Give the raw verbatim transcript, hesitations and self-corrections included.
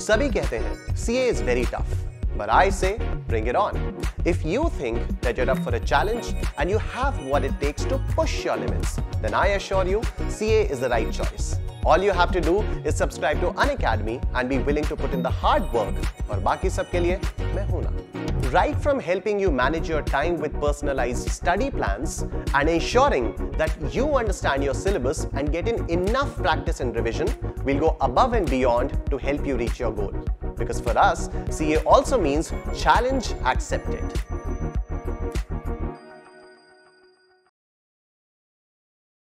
सभी कहते हैं C A is very tough, but I say bring it on. If you think that you're up for a challenge and you have what it takes to push your limits, then I assure you C A is the right choice. All you have to do is subscribe to Unacademy and be willing to put in the hard work. और बाकी सब के लिए मैं हूं ना. Right from helping you manage your time with personalized study plans and ensuring that you understand your syllabus and get in enough practice and revision, we'll go above and beyond to help you reach your goal. Because for us, C A also means challenge accepted.